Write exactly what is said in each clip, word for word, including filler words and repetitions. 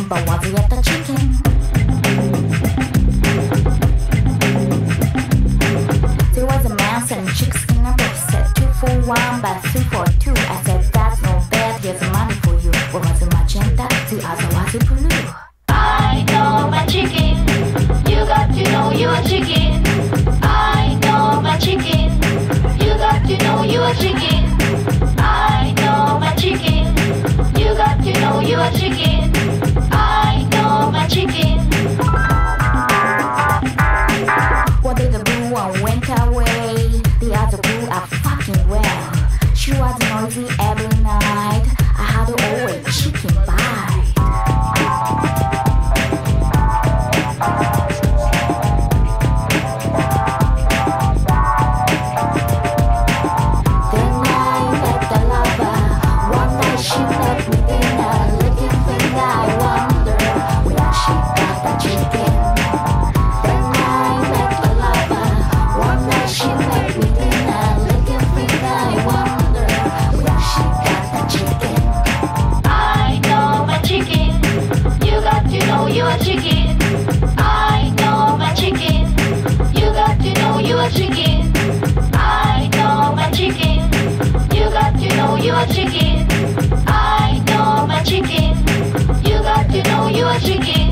but was it the chicken? There was a mouse and chicks in a box. Said two for one, but three for two. I said that's no bad, here's money for you. One was a magenta, the other was a blue. I know my chicken. You got to know you're a chicken. I know my chicken. You got to know you're a chicken. I know my chicken. You got to know you're a chicken. I know my chicken. One day the blue one went away. The other blue are fucking well. She was noisy every night. I had to always chicken bite. You're a chicken. I know my chicken. You got to know you're a chicken. I know my chicken. You got to know you're a chicken. I know my chicken. You got to know you're a chicken.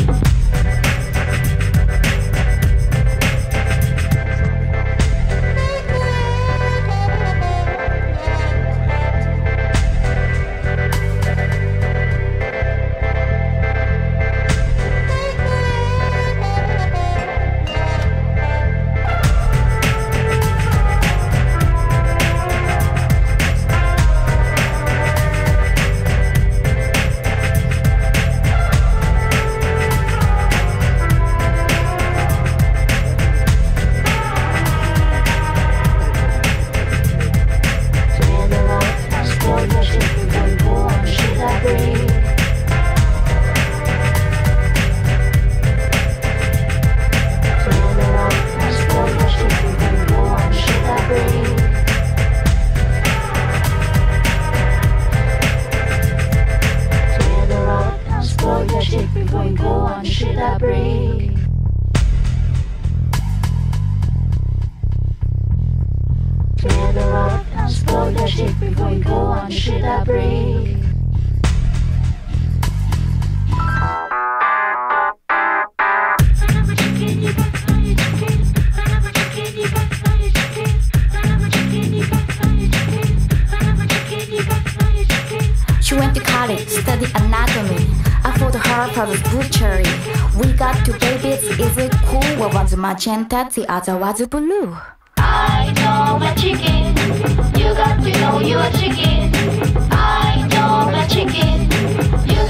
She went to college, studied anatomy. I followed her for the butchery. We got two babies, is it cool? One was magenta, the other was blue. I know my chicken. You got to know you're a chicken. I know my chicken. You